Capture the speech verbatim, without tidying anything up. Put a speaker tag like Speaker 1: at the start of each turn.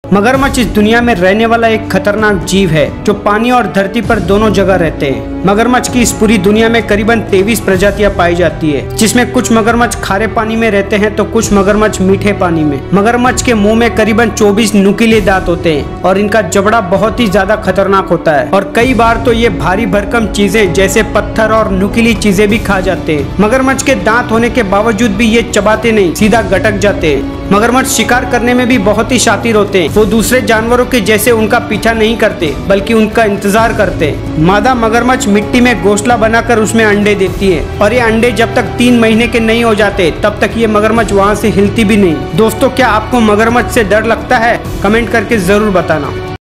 Speaker 1: मगरमच्छ इस दुनिया में रहने वाला एक खतरनाक जीव है जो पानी और धरती पर दोनों जगह रहते हैं। मगरमच्छ की इस पूरी दुनिया में करीबन तेईस प्रजातियां पाई जाती है, जिसमें कुछ मगरमच्छ खारे पानी में रहते हैं तो कुछ मगरमच्छ मीठे पानी में। मगरमच्छ के मुंह में करीबन चौबीस नुकीले दांत होते हैं और इनका जबड़ा बहुत ही ज्यादा खतरनाक होता है और कई बार तो ये भारी भरकम चीजें जैसे पत्थर और नुकीली चीजें भी खा जाते हैं। मगरमच्छ के दांत होने के बावजूद भी ये चबाते नहीं, सीधा गटक जाते हैं। मगरमच्छ शिकार करने में भी बहुत ही शातिर होते हैं। वो दूसरे जानवरों के जैसे उनका पीछा नहीं करते बल्कि उनका इंतजार करते हैं। मादा मगरमच्छ मिट्टी में घोंसला बनाकर उसमें अंडे देती है और ये अंडे जब तक तीन महीने के नहीं हो जाते तब तक ये मगरमच्छ वहाँ से हिलती भी नहीं। दोस्तों, क्या आपको मगरमच्छ से डर लगता है? कमेंट करके जरूर बताना।